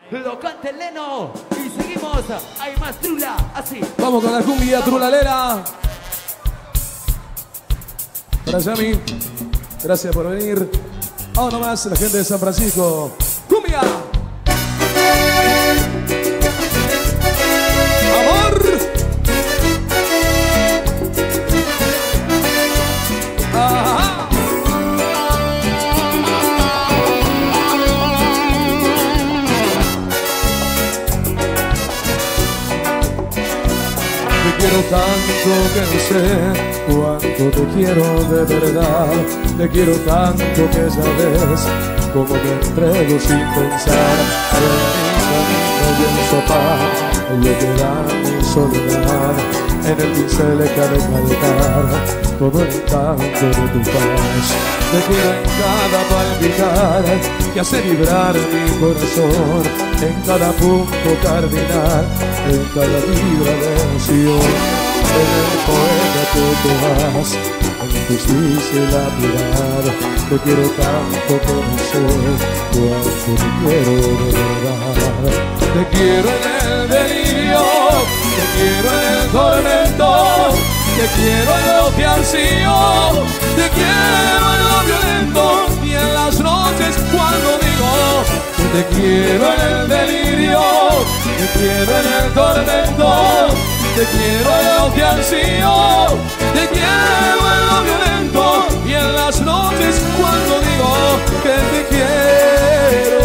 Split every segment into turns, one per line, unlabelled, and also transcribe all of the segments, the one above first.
lo canta el Leno. Y seguimos, hay más trula, así.
Vamos con la cumbia trulalera. Para Yami, gracias por venir. Vamos nomás, la gente de San Francisco. ¡Cumbia! ¡Amor! ¡Ajá! Te quiero tanto que no sé cuánto te quiero de verdad. Te quiero tanto que sabes cómo me entrego sin pensar. En mi camino y en sopar, en lo que da mi soledad. En el pincel de calcar todo el encanto de tu paz. Te quiero en cada palpitar que hace vibrar mi corazón. En cada punto cardinal, en cada vibra de emoción. En el poema que te vas, en tu justicia y la piedad. Te quiero tanto que no sé cuánto te quiero de verdad. Te quiero en el delirio, te quiero en el tormento, te quiero en lo que ansío, te quiero en lo violento y en las noches cuando digo que te quiero en el delirio, te quiero en el tormento, te quiero en lo que ansío, te quiero en lo violento y en las noches cuando digo que te quiero.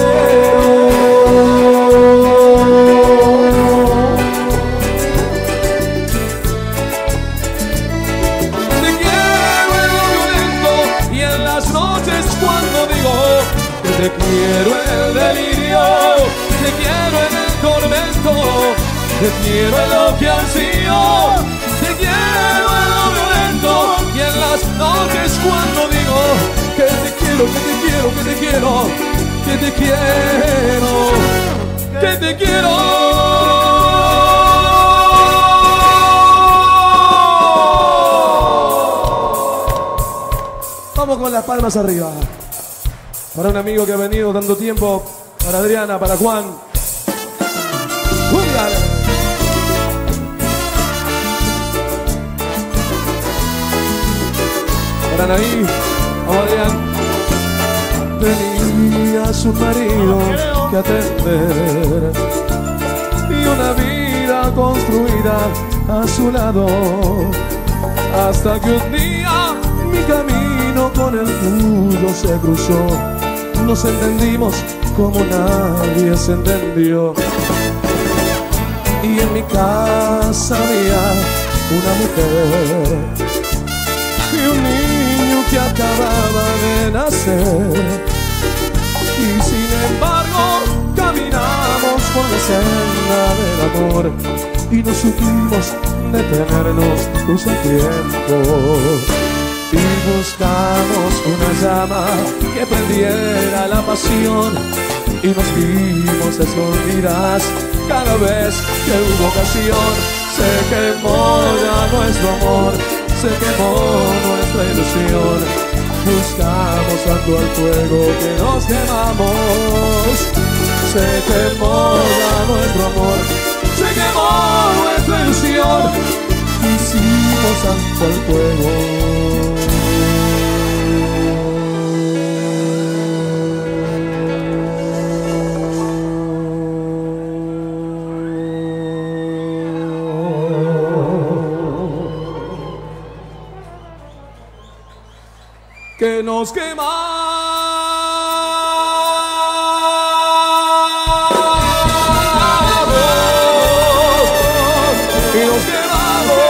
Te quiero en el delirio, te quiero en el tormento, te quiero en lo que ansío, te quiero en lo violento y en las noches cuando digo que te quiero, que te quiero, que te quiero, que te quiero, que te quiero. Vamos con las palmas arriba. Para un amigo que ha venido tanto tiempo, para Adriana, para Juan. ¡Júngale! Para Naí, vamos Adrián. Tenía su marido que atender y una vida construida a su lado, hasta que un día mi camino con el tuyo se cruzó. Nos entendimos como nadie se entendió. Y en mi casa había una mujer y un niño que acababa de nacer. Y sin embargo caminamos por la senda del amor y no supimos detenernos un tiempo. Y buscamos una llama que prendiera la pasión y nos vimos escondidas cada vez que hubo ocasión. Se quemó ya nuestro amor, se quemó nuestra ilusión. Buscamos tanto al fuego que nos quemamos. Se quemó ya nuestro amor, se quemó nuestra ilusión. Hicimos tanto al fuego. Que nos quemamos y nos quemamos.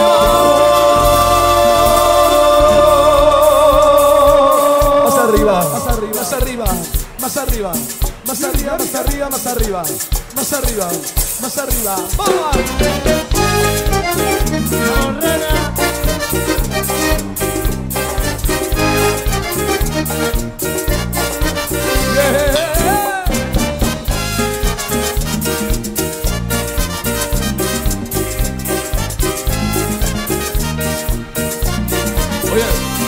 Más arriba, más arriba, más arriba, más arriba, más arriba, más arriba, más arriba, más arriba, más arriba. ¡Vamos!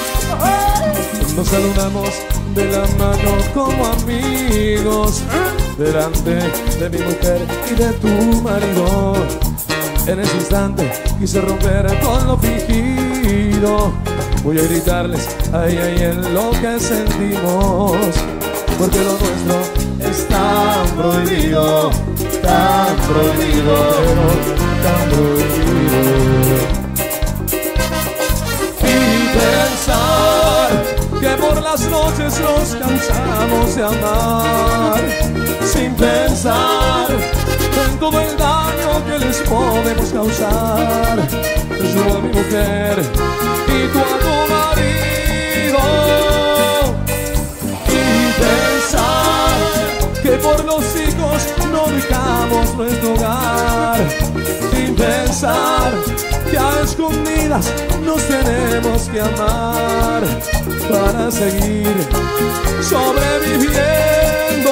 Nos saludamos de la mano como amigos. delante de mi mujer y de tu marido. En ese instante quise romper con lo fingido. Voy a gritarles, ay, ay, en lo que sentimos, porque lo nuestro es tan prohibido, tan prohibido, pero tan prohibido. Y pensar que por las noches nos cansamos de amar, sin pensar en todo el daño que les podemos causar. Yo a mi mujer y tú a tu marido. Y pensar que por los hijos no dejamos nuestro hogar, sin pensar que a escondidas nos tenemos que amar para seguir sobreviviendo.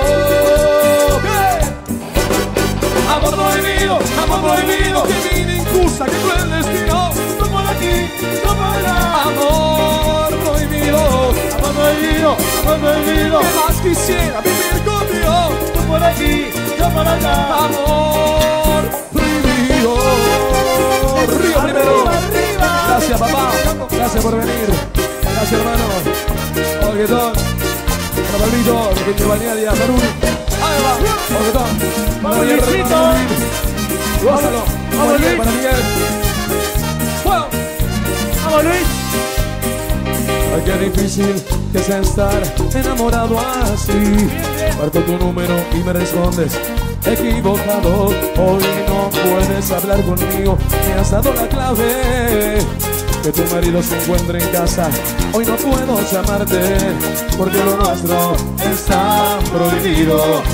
Amor prohibido, que vida injusta, que cruel destino. No por aquí, no por allá. Amor prohibido, amor prohibido, amor prohibido. Que más quisiera vivir contigo. No por aquí, no por allá. Amor prohibido. Río primero.
Arriba.
Gracias, papá. Gracias por venir. Gracias, hermano. Orguetón. Para Pablito, de que Balnearia, Perú. Ahí va. Orguetón.
Vamos, Luisito.
Gózalo.
Vamos, Luis.
Para Miguel. ¡Fuego!
Vamos, Luis.
Ay, qué difícil que es estar enamorado así. Marco tu número y me respondes equivocado. Hoy no puedes hablar conmigo, me has dado la clave. Que tu marido se encuentre en casa, hoy no puedo llamarte, porque lo nuestro es tan prohibido,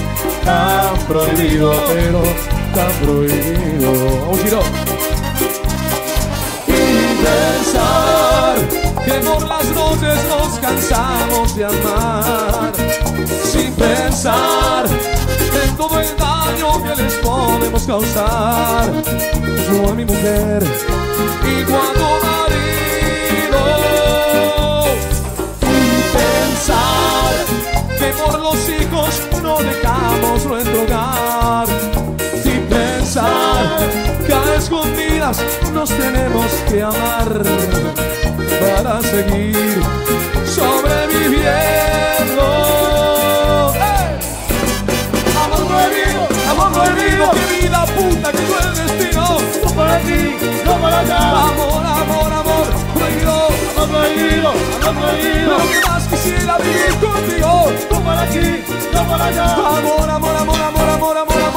pero tan prohibido. Vamos, Giro. Y pensar que por las noches nos cansamos de amar, sin pensar en todo el daño que les podemos causar. Yo a mi mujer y tú a tu marido. Y pensar que por los hijos no dejamos nuestro hogar, sin pensar que a escondidas nos tenemos que amar para seguir sobreviviendo. ¡Hey! Amor prohibido, que vida puta, que cruel destino.
No por aquí, no por allá.
Amor, amor, amor prohibido,
Amor prohibido, amor prohibido.
pero que más quisiera vivir contigo.
No por aquí, no por allá.
Amor, amor, amor, amor, amor, amor.